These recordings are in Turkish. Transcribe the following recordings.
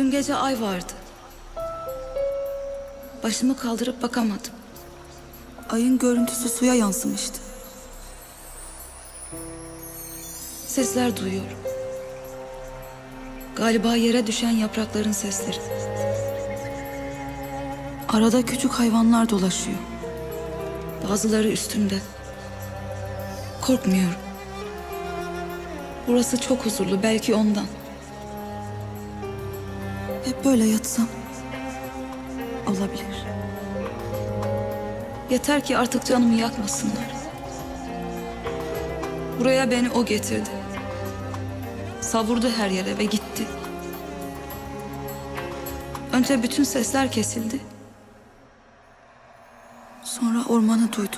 Dün gece ay vardı. Başımı kaldırıp bakamadım. Ayın görüntüsü suya yansımıştı. Sesler duyuyorum. Galiba yere düşen yaprakların sesleri. Arada küçük hayvanlar dolaşıyor. Bazıları üstümde. Korkmuyorum. Burası çok huzurlu, belki ondan. Hep böyle yatsam olabilir. Yeter ki artık canımı yakmasınlar. Buraya beni o getirdi. Savurdu her yere ve gitti. Önce bütün sesler kesildi. Sonra ormanı duydum.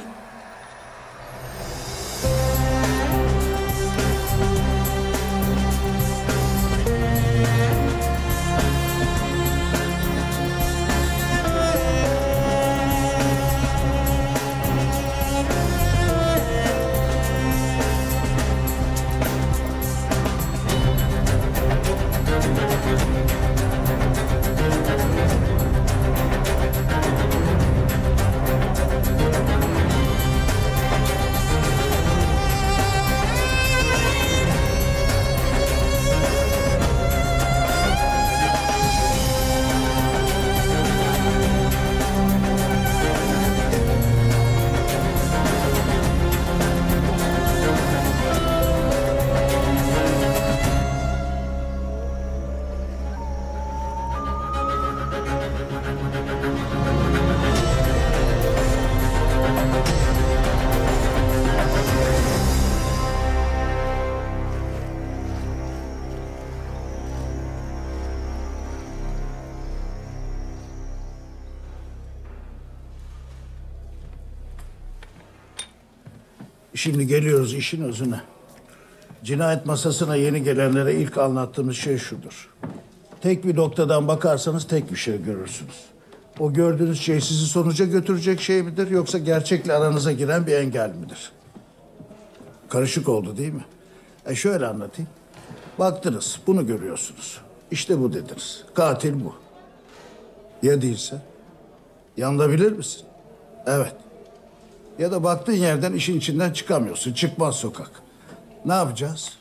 Şimdi geliyoruz işin özüne. Cinayet masasına yeni gelenlere ilk anlattığımız şey şudur. Tek bir noktadan bakarsanız tek bir şey görürsünüz. O gördüğünüz şey sizi sonuca götürecek şey midir yoksa gerçekle aranıza giren bir engel midir? Karışık oldu değil mi? Şöyle anlatayım. Baktınız, bunu görüyorsunuz. İşte bu dediniz. Katil bu. Ya değilse? Yanılabilir misin? Evet. Ya da baktığın yerden işin içinden çıkamıyorsun. Çıkmaz sokak. Ne yapacağız?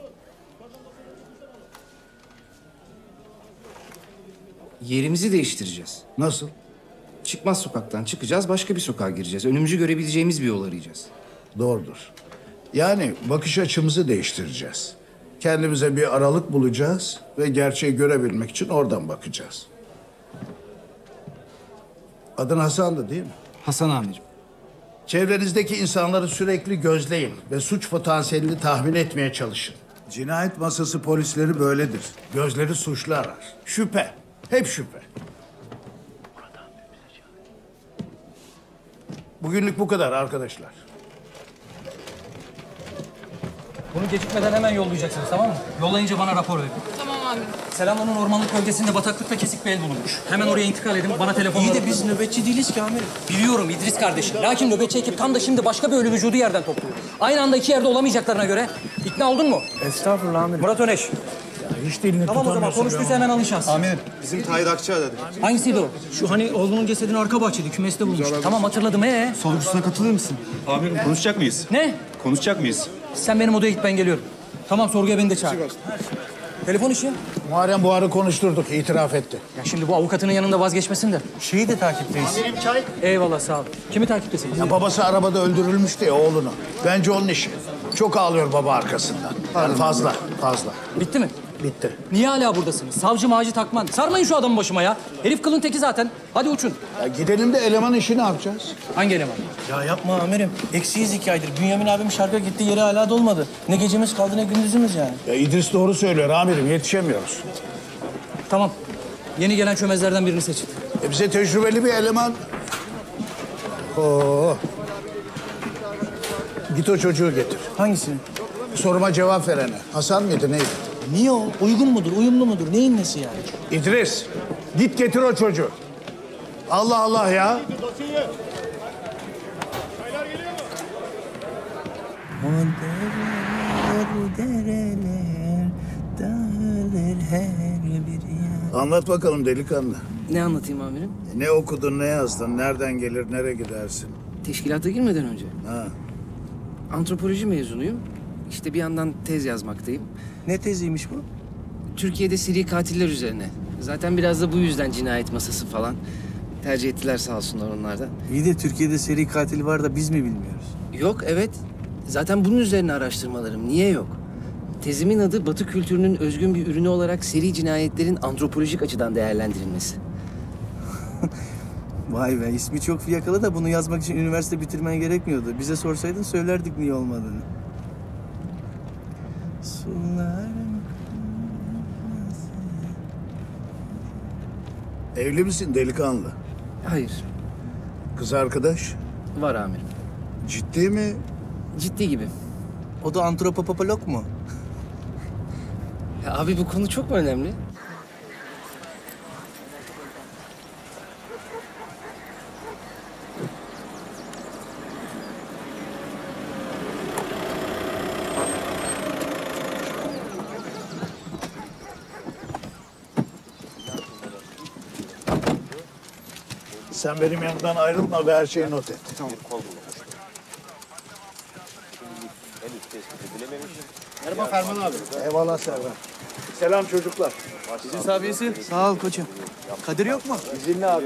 Yerimizi değiştireceğiz. Nasıl? Çıkmaz sokaktan çıkacağız, başka bir sokağa gireceğiz. Önümüzü görebileceğimiz bir yol arayacağız. Doğrudur. Yani bakış açımızı değiştireceğiz. Kendimize bir aralık bulacağız ve gerçeği görebilmek için oradan bakacağız. Adın Hasan'dı değil mi? Hasan amirim. Çevrenizdeki insanları sürekli gözleyin ve suç potansiyelini tahmin etmeye çalışın. Cinayet masası polisleri böyledir. Gözleri suçlu arar. Şüphe. Hep şüphe. Bugünlük bu kadar arkadaşlar. Bunu gecikmeden hemen yollayacaksınız, tamam mı? Yollayınca bana rapor verin. Tamam amirim. Selamlı'nın ormanlık bölgesinde bataklıkta kesik bir el bulunmuş. Hemen oraya intikal edin, bana telefon İyi verin. de biz nöbetçi değiliz ki amirim. Biliyorum İdris kardeşim. Lakin nöbetçi ekip tam da şimdi başka bir ölü vücudu yerden topluyor. Aynı anda iki yerde olamayacaklarına göre. İkna oldun mu? Estağfurullah amirim. Murat Öneş. Hiç dilini Tamam o zaman konuştuysa hemen alın şahsı. Amirim. Bizim Tahir Akçağ dedi. Hangisiydi o? Şu hani oğlunun cesedini arka bahçede kümeste bulmuştu. Tamam hatırladım. Sorgusuna katılır mısın? Amirim konuşacak mıyız? Ne? Konuşacak mıyız? Sen benim odaya git, ben geliyorum. Tamam, sorguya beni de çağır. Telefon işi. Muharrem Buhar'ı konuşturduk, itiraf etti. Ya şimdi bu avukatının yanında vazgeçmesin de. Şeyi de takipteyiz. Eyvallah, sağ ol. Kimi takiptesiniz? Ya babası arabada öldürülmüştü ya oğlunu. Bence onun işi. Çok ağlıyor baba arkasından. Yani fazla. Bitti mi? Bitti. Niye hala buradasınız? Savcı Macit Akman. Sarmayın şu adamı başıma ya. Herif kılın teki zaten. Hadi uçun. Ya gidelim de eleman işi ne yapacağız? Hangi eleman? Ya yapma amirim. Eksiyiz 2 aydır. Bünyamin abim şarkı gitti, yeri hala dolmadı. Ne gecemiz kaldı ne gündüzümüz yani. Ya İdris doğru söylüyor amirim, yetişemiyoruz. Tamam. Yeni gelen çömezlerden birini seçin. Bize tecrübeli bir eleman. Oo. Git o çocuğu getir. Hangisini? Soruma cevap verene. Hasan mıydı neydi? Niye o? Uygun mudur, uyumlu mudur? Neyin nesi yani? İdris, git getir o çocuğu. Allah Allah ya. O dereler, dereler, dağılır her bir yan. Anlat bakalım delikanlı. Ne anlatayım amirim? Ne okudun, ne yazdın, nereden gelir, nereye gidersin? Teşkilata girmeden önce. Ha. Antropoloji mezunuyum. İşte bir yandan tez yazmaktayım. Ne teziymiş bu? Türkiye'de seri katiller üzerine. Zaten biraz da bu yüzden cinayet masası falan. Tercih ettiler sağ olsunlar onlar da. İyi de Türkiye'de seri katil var da biz mi bilmiyoruz? Yok, evet. Zaten bunun üzerine araştırmalarım. Niye yok? Tezimin adı Batı kültürünün özgün bir ürünü olarak seri cinayetlerin antropolojik açıdan değerlendirilmesi. Vay be, ismi çok fiyakalı da bunu yazmak için üniversite bitirmen gerekmiyordu. Bize sorsaydın söylerdik niye olmadığını. Evli misin delikanlı? Hayır, Kız arkadaş? var amirim. Ciddi mi? Ciddi gibi. O da antropopolog mu? Ya abi bu konu çok mu önemli? Sen benim yanımdan ayrılma ve her şeyi not et. Tamam. Merhaba Ferman abi. Eyvallah Server. Selam çocuklar. Bizim sabiyesi. Sağ ol koçum. Kadir yok mu? İzinli abi.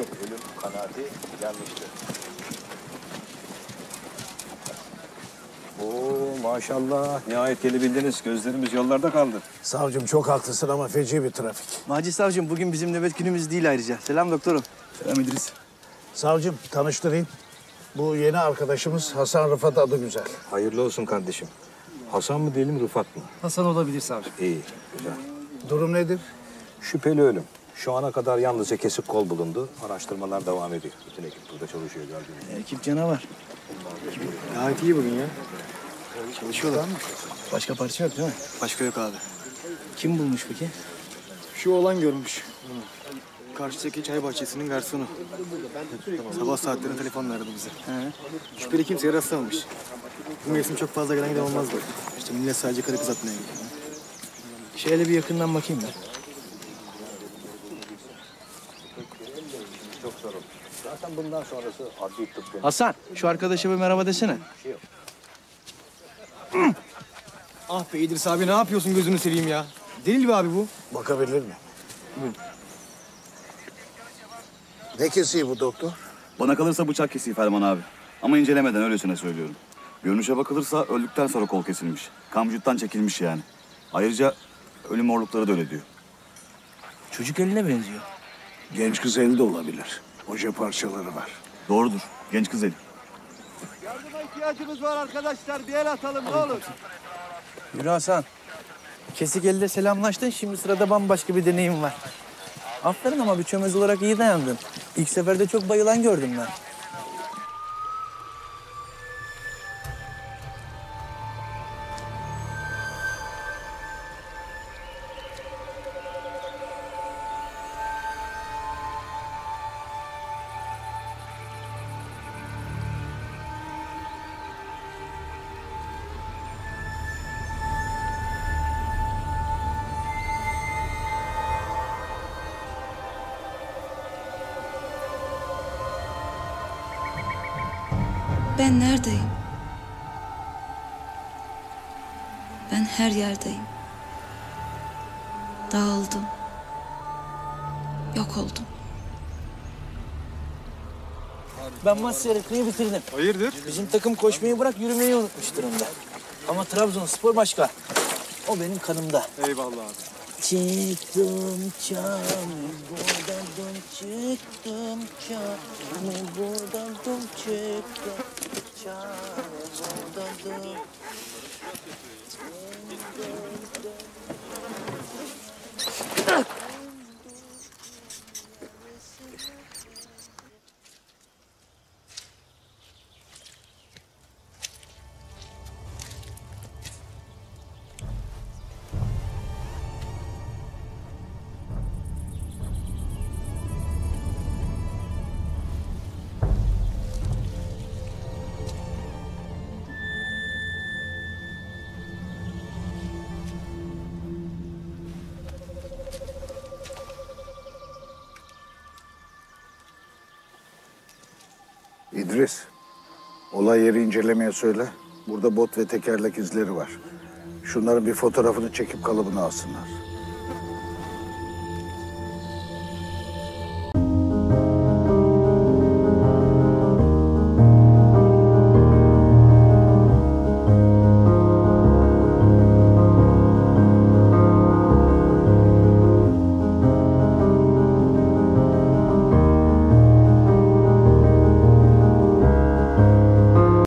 Oo maşallah. Nihayet gelebildiniz. Gözlerimiz yollarda kaldı. Savcım çok haklısın ama feci bir trafik. Macit savcım bugün bizim nöbet günümüz değil ayrıca. Selam doktorum. Selam İdris. Savcım tanıştırayım. Bu yeni arkadaşımız Hasan Rıfat adı güzel. Hayırlı olsun kardeşim. Hasan mı diyelim, Rıfat mı? Hasan olabilir savcım. İyi, güzel. Durum nedir? Şüpheli ölüm. Şu ana kadar yalnızca kesik kol bulundu. Araştırmalar devam ediyor. Bütün ekip burada çalışıyor gördüğünüz gibi. Ekip canavar. Gayet iyi bugün ya. Çalışıyorlar. Başka parça yok değil mi? Başka yok abi. Kim bulmuş peki? Şu oğlan görmüş. Karşıdaki çay bahçesinin garsonu. Sabah saatlerinde telefonla aradı bizi. Şüpheli kimseye rastlamamış. Bu mevsim çok fazla gelen giden olmazdı. İşte millet sadece karı kız atmaya gidiyor. Şöyle bir yakından bakayım ben. Çok sorun. Zaten bundan sonrası adli tıp. Hasan, şu arkadaşa bir merhaba desene. Ah be İdris abi ne yapıyorsun gözünü seveyim ya. Delil mi abi bu? Bakabilir mi? Ne kesiği bu doktor? Bana kalırsa bıçak kesiği Ferman abi. Ama incelemeden öylesine söylüyorum. Görünüşe bakılırsa öldükten sonra kol kesilmiş. Kan vücuttan çekilmiş yani. Ayrıca ölüm morlukları da öyle diyor. Çocuk eline benziyor. Genç kız eli de olabilir. Oje parçaları var. Doğrudur. Genç kız eli. Yardıma ihtiyacımız var arkadaşlar. Bir el atalım ne olur. Yürü Hasan. Kesik elde selamlaştın, şimdi sırada bambaşka bir deneyim var. Aferin ama bir çömez olarak iyi dayandın. İlk seferde çok bayılan gördüm ben. Ben neredeyim? Ben her yerdeyim. Dağıldım. Yok oldum. Ben maç seyretmeyi bitirdim. Hayırdır? Bizim takım koşmayı bırak yürümeyi unutmuş durumda. Ama Trabzonspor başka. O benim kanımda. Eyvallah abi. Çıktım buradan çıktım buradan çıktım buradan İdris, olay yeri incelemeye söyle. Burada bot ve tekerlek izleri var. Şunların bir fotoğrafını çekip kalıbını alsınlar.